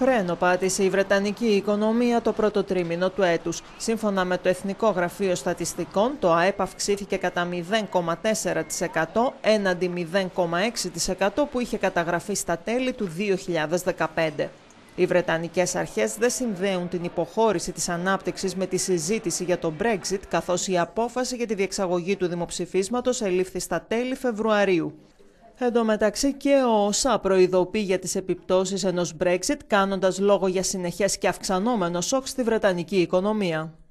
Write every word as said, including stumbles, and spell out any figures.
φρένο πάτησε η βρετανική οικονομία το πρώτο τρίμηνο του έτους. Σύμφωνα με το Εθνικό Γραφείο Στατιστικών, το ΑΕΠ αυξήθηκε κατά μηδέν κόμμα τέσσερα τοις εκατό έναντι μηδέν κόμμα έξι τοις εκατό που είχε καταγραφεί στα τέλη του δύο χιλιάδες δεκαπέντε. Οι βρετανικές αρχές δεν συνδέουν την υποχώρηση της ανάπτυξης με τη συζήτηση για το Brexit, καθώς η απόφαση για τη διεξαγωγή του δημοψηφίσματος ελήφθη στα τέλη Φεβρουαρίου. Εν τω μεταξύ και ο ΟΣΑ προειδοποιεί για τις επιπτώσεις ενός Brexit, κάνοντας λόγο για συνεχές και αυξανόμενο σοκ στη βρετανική οικονομία.